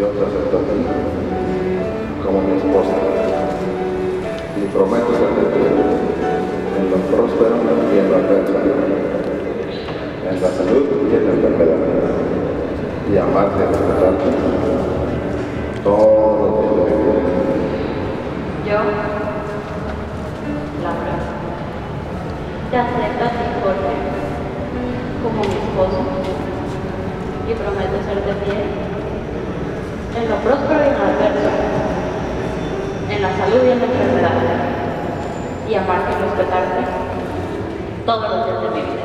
Yo te acepto a ti como mi esposa y prometo serte fiel en lo próspero y en lo adverso, en la salud y en la enfermedad, y amarte y respetarte todos los días de mi vida. Yo, Laura, te acepto a ti, Jorge, como mi esposo y prometo serte fiel en lo próspero y en lo adverso, en la salud y en la enfermedad, y amarte y respetarte todos los días de mi vida.